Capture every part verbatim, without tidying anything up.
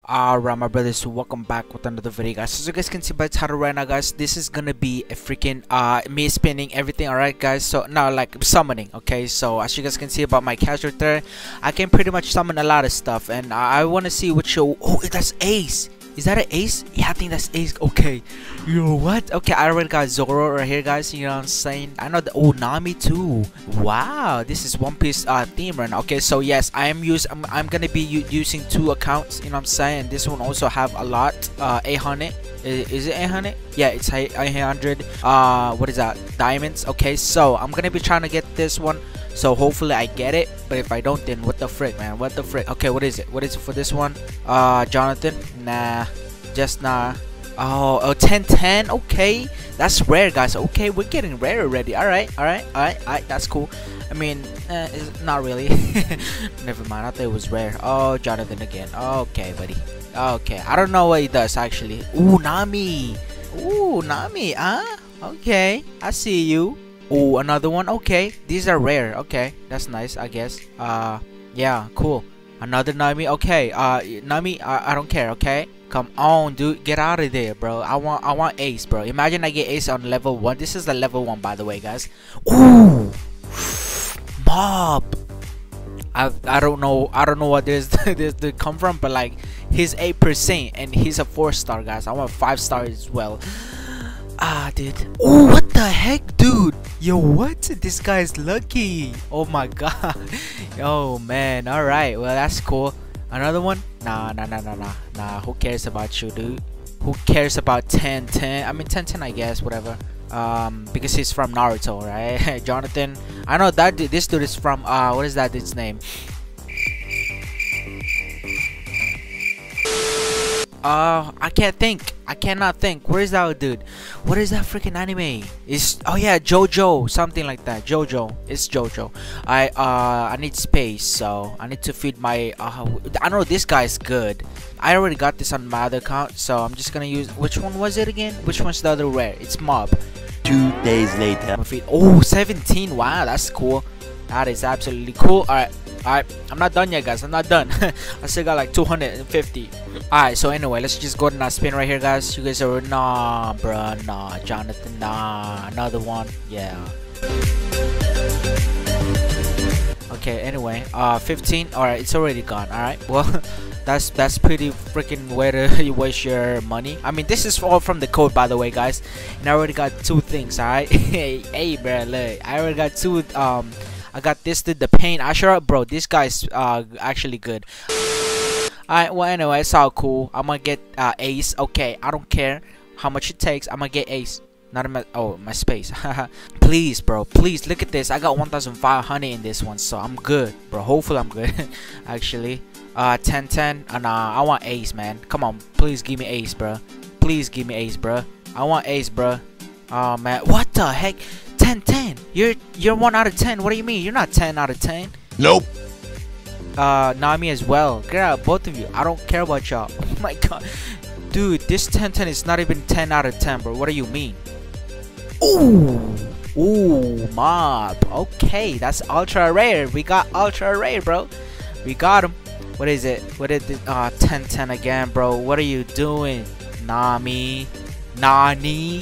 Alright, my brothers, welcome back with another video, guys. As you guys can see by the title right now, guys, this is gonna be a freaking uh me spinning everything. Alright, guys, so now like summoning. Okay, so as you guys can see about my character, I can pretty much summon a lot of stuff, and I, I want to see which show. Oh, that's Ace. Is that an Ace? Yeah, I think that's Ace. Okay, yo, what? Okay, I already got Zoro right here, guys. You know what I'm saying? I know the oh, Nami too. Wow, this is One Piece uh theme right now. Okay, so yes, I am use I'm, I'm gonna be using two accounts. You know what I'm saying? And this one also have a lot. Uh, eight hundred. Is, is it eight hundred? Yeah, it's eight hundred. Uh, what is that? Diamonds. Okay, so I'm gonna be trying to get this one. So hopefully I get it, but if I don't, then what the frick, man? What the frick? Okay, what is it? What is it for this one? Uh, Jonathan? Nah, just nah. Oh, oh, ten ten. Okay, that's rare, guys. Okay, we're getting rare already. All right, all right, all right, all right. That's cool. I mean, eh, it's not really. Never mind. I thought it was rare. Oh, Jonathan again. Okay, buddy. Okay, I don't know what he does actually. Ooh, Nami. Ooh, Nami. Huh? Okay, I see you. Oh, another one. Okay, these are rare. Okay, that's nice, I guess. Uh, yeah, cool. Another Nami. Okay, uh, Nami, I, I don't care. Okay, come on, dude, get out of there, bro. I want, I want Ace, bro. Imagine I get Ace on level one. This is the level one, by the way, guys. Ooh, Mob. I, I don't know, I don't know what this this to come from, but like, he's eight percent and he's a four star, guys. I want five star as well. Ah, dude. Oh, what the heck, dude? Yo, what? This guy's lucky. Oh my god. Oh man. All right. Well, that's cool. Another one? Nah, nah, nah, nah, nah, nah. Who cares about you, dude? Who cares about ten ten? I mean, ten ten, I guess. Whatever. Um, because he's from Naruto, right? Jonathan. I know that dude, this dude is from uh, what is that dude's name? Uh, I can't think. I cannot think. Where is that dude? What is that freaking anime? Is oh yeah, JoJo, something like that. JoJo. It's JoJo. I uh I need space, so I need to feed my. Uh, I know this guy's good. I already got this on my other account, so I'm just gonna use. Which one was it again? Which one's the other rare? It's Mob. Two days later. Oh, seventeen. Wow, that's cool. That is absolutely cool. All right. Alright, I'm not done yet, guys. I'm not done. I still got like two hundred fifty. Alright, so anyway, let's just go ahead and spin right here, guys. You guys are nah, bruh, nah, Jonathan, nah, another one, yeah. Okay, anyway, uh, fifteen. Alright, it's already gone. Alright, well, that's that's pretty freaking way to waste your money. I mean, this is all from the code, by the way, guys. And I already got two things. Alright, hey, hey, bruh, look, I already got two. Um. I got this to the paint Ashura, bro. This guy's uh actually good. Alright, well anyway, it's all cool. I'm gonna get uh, Ace. Okay, I don't care how much it takes. I'm gonna get Ace. Not in my oh my space. Please, bro. Please look at this. I got one thousand five hundred in this one, so I'm good, bro. Hopefully I'm good. Actually, uh, ten ten. And uh, I want Ace, man. Come on, please give me Ace, bro. Please give me Ace, bro. I want Ace, bro. Oh man, what the heck? ten ten. You're you're one out of ten. What do you mean? You're not ten out of ten. Nope. Uh, Nami as well. Get out, both of you. I don't care about y'all. Oh my god, dude, this ten ten is not even ten out of ten, bro. What do you mean? Ooh, ooh, Mob. Okay, that's ultra rare. We got ultra rare, bro. We got him. What is it? What is it? Uh, ten ten again, bro. What are you doing, Nami? Nani?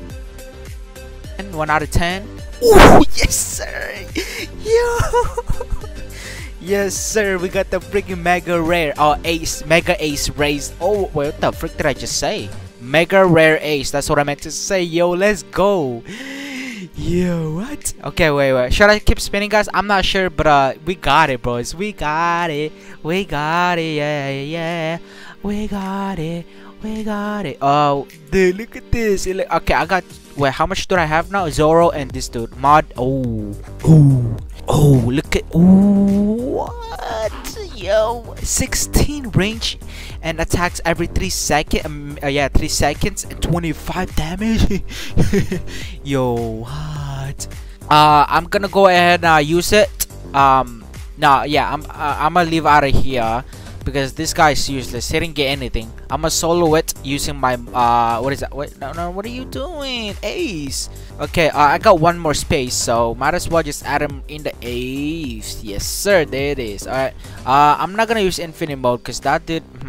one out of ten. Oh yes sir. Yo. Yes sir, we got the freaking mega rare. Oh, Ace, mega Ace raised. Oh, what the frick did I just say? Mega rare Ace, that's what I meant to say. Yo, let's go. Yo, what? Okay, wait, wait. Should I keep spinning, guys? I'm not sure, but uh we got it, boys. We got it. We got it. Yeah, yeah. We got it. We got it. Oh, dude, look at this. Okay, I got. Wait, how much do I have now? Zoro and this dude. Mod. Oh. Oh. Oh, look at. Ooh, what? Yo. sixteen range and attacks every three seconds. Um, uh, yeah, three seconds and twenty-five damage. Yo, what? Uh, I'm gonna go ahead and uh, use it. Um, no, yeah, I'm, uh, I'm gonna leave out of here. Because this guy is useless. He didn't get anything. I'm gonna solo it using my uh what is that? What no no what are you doing? Ace. Okay, uh, I got one more space, so might as well just add him in the Ace. Yes sir, there it is. Alright. Uh I'm not gonna use infinite mode because that did hmm,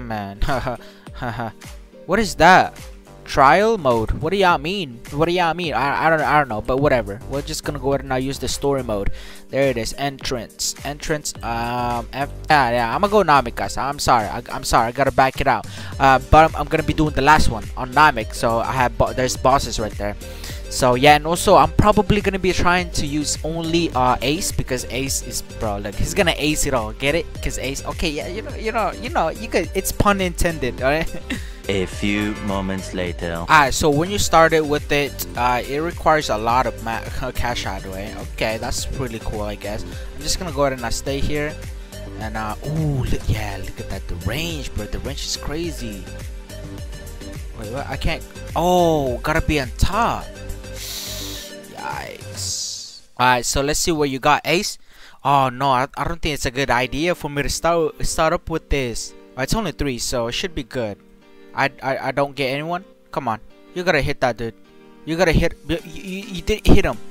man. Haha. What is that? Trial mode? What do y'all mean? What do y'all mean? I, I don't I don't know, but whatever. We're just gonna go ahead and now use the story mode. There it is. Entrance. Entrance. Um. F yeah, yeah. I'm gonna go Namek, guys. I'm sorry. I, I'm sorry. I gotta back it out. Uh, but I'm, I'm gonna be doing the last one on Namek. So I have bo there's bosses right there. So yeah, and also I'm probably gonna be trying to use only uh Ace, because Ace is, bro, like, he's gonna ace it all. Get it? Cause Ace. Okay, yeah, you know, you know, you know, you could. It's pun intended. All right. A few moments later. Alright, so when you started with it, uh, it requires a lot of ma cash out, right? Okay, that's really cool, I guess. I'm just gonna go ahead and uh, stay here. And, uh, ooh, look, yeah, look at that. The range, bro. The range is crazy. Wait, what? I can't. Oh, gotta be on top. Yikes. Alright, so let's see what you got, Ace. Oh, no, I, I don't think it's a good idea for me to start, start up with this. Oh, it's only three, so it should be good. I, I, I don't get anyone. Come on, you gotta hit that dude. You gotta hit. You, you, you did hit him.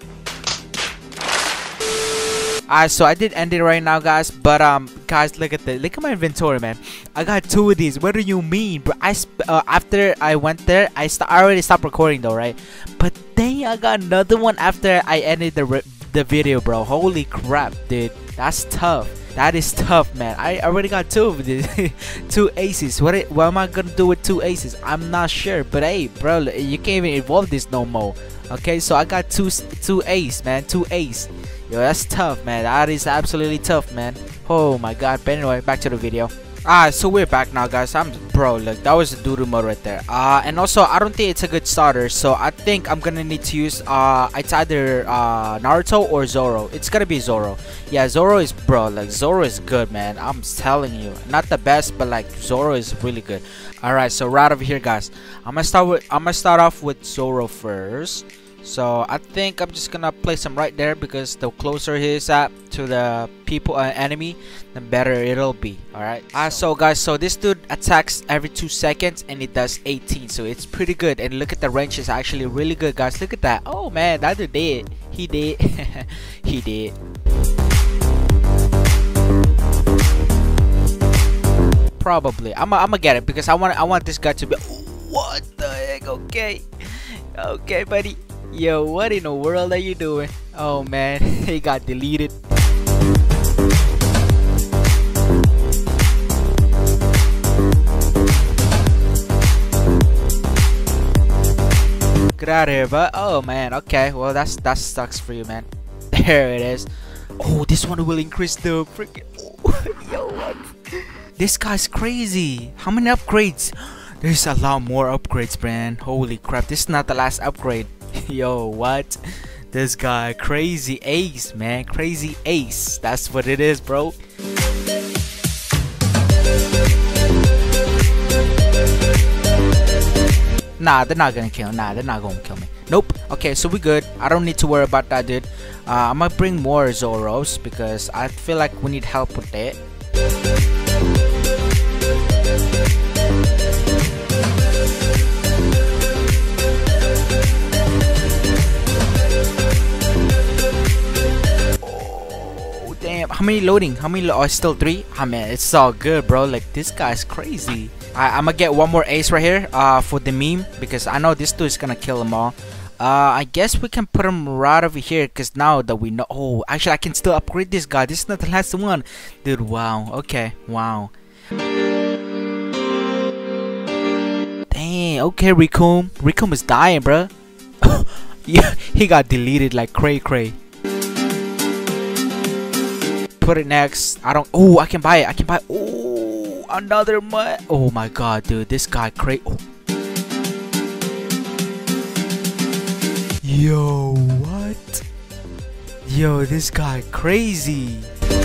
Alright, so I did end it right now, guys. But um, guys, look at the look at my inventory, man. I got two of these. What do you mean, bro? I sp uh, after I went there, I st I already stopped recording though, right? But then I got another one after I ended the the video, bro. Holy crap, dude. That's tough. That is tough, man. I already got two of these. Two aces. What, it, what am I gonna do with two aces? I'm not sure. But hey, bro, you can't even evolve this no more. Okay, so I got two two ace, man. Two ace. Yo, that's tough, man. That is absolutely tough, man. Oh my god. But anyway, back to the video. Alright, so we're back now, guys. I'm bro, look, that was the doodoo mode right there. Uh and also I don't think it's a good starter, so I think I'm gonna need to use uh it's either uh Naruto or Zoro. It's gonna be Zoro. Yeah, Zoro is, bro, like, Zoro is good, man. I'm telling you. Not the best, but like, Zoro is really good. Alright, so right over here, guys. I'm gonna start with I'm gonna start off with Zoro first. So I think I'm just gonna place him right there, because the closer he is at to the people uh, enemy, the better it'll be. All right. Uh, so guys, so this dude attacks every two seconds and it does eighteen, so it's pretty good. And look at the range is actually really good, guys. Look at that. Oh man, that dude did. He did. He did. Probably. I'm I'm gonna get it, because I want I want this guy to be. What the heck? Okay. Okay, buddy. Yo, what in the world are you doing? Oh man, he got deleted. Get out of here, but oh man, okay, well that's that sucks for you, man. There it is. Oh, this one will increase the freaking. Oh, yo, what? This guy's crazy. How many upgrades? There's a lot more upgrades, man. Holy crap, this is not the last upgrade. Yo, what? This guy, crazy ace, man. Crazy ace. That's what it is, bro. Nah, they're not gonna kill. Nah, they're not gonna kill me. Nope. Okay, so we good. I don't need to worry about that, dude. Uh, I'm gonna bring more Zoros, because I feel like we need help with it. How many loading? How many? Lo oh, still three. I mean, it's all good, bro. Like, this guy's crazy. I I'm gonna get one more ace right here. Uh, for the meme, because I know this dude is gonna kill them all. Uh, I guess we can put him right over here, because now that we know. Oh, actually, I can still upgrade this guy. This is not the last one, dude. Wow. Okay. Wow. Dang. Okay, Rikum. Rikum is dying, bro. Yeah, he got deleted like cray cray. Put it next. I don't. Oh, I can buy it. I can buy. Oh, another mud. Oh my god, dude, this guy crazy. Oh. Yo, what? Yo, this guy crazy.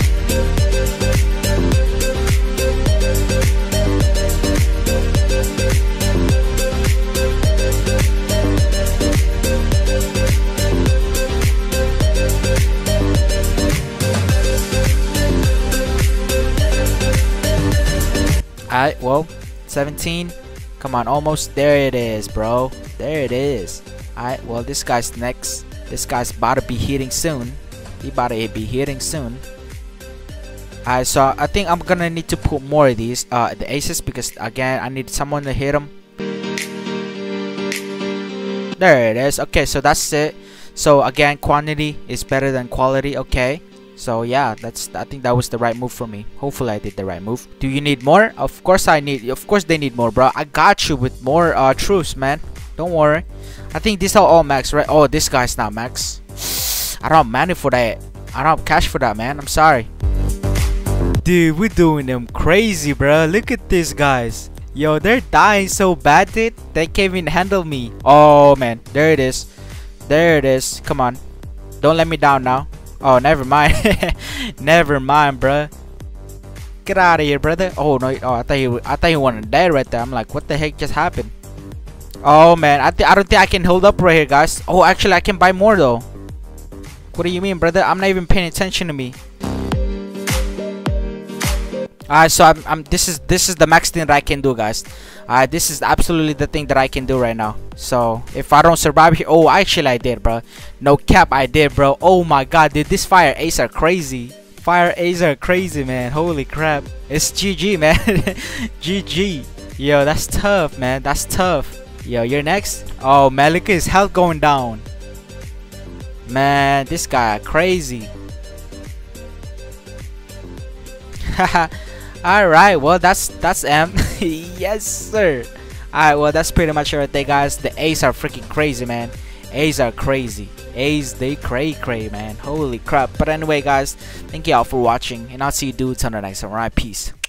Alright, well, seventeen. Come on, almost. There it is, bro. There it is. Alright, well, this guy's next. This guy's about to be hitting soon. He about to be hitting soon. Alright, so I think I'm gonna need to put more of these, uh, the aces, because again, I need someone to hit them. There it is. Okay, so that's it. So again, quantity is better than quality. Okay, so yeah, that's, I think that was the right move for me. Hopefully I did the right move. Do you need more? Of course I need, of course they need more, bro. I got you with more uh troops, man. Don't worry. I think these are all max, right? Oh, this guy's not max. I don't have money for that. I don't have cash for that, man. I'm sorry. Dude, we're doing them crazy, bro. Look at these guys. Yo, they're dying so bad, dude. They can't even handle me. Oh, man. There it is. There it is. Come on. Don't let me down now. Oh, never mind. Never mind, bro. Get out of here, brother. Oh, no. Oh, I thought he, I thought he wanted dead right there. I'm like, what the heck just happened? Oh, man. I, th I don't think I can hold up right here, guys. Oh, actually, I can buy more, though. What do you mean, brother? I'm not even paying attention to me. Alright, so I'm, I'm this is this is the max thing that I can do, guys. Alright, this is absolutely the thing that I can do right now. So if I don't survive here, oh, actually I did, bro. No cap, I did, bro. Oh my god, dude, this fire ace are crazy. Fire ace are crazy, man. Holy crap, it's G G, man. G G. Yo, that's tough, man. That's tough. Yo, you're next. Oh man, look at his health going down. Man, this guy crazy. Haha. Alright, well that's that's M. Yes sir. Alright, well that's pretty much everything, guys. The A's are freaking crazy, man. A's are crazy. A's, they cray cray, man. Holy crap. But anyway, guys, thank you all for watching, and I'll see you dudes on the next one. Alright, peace.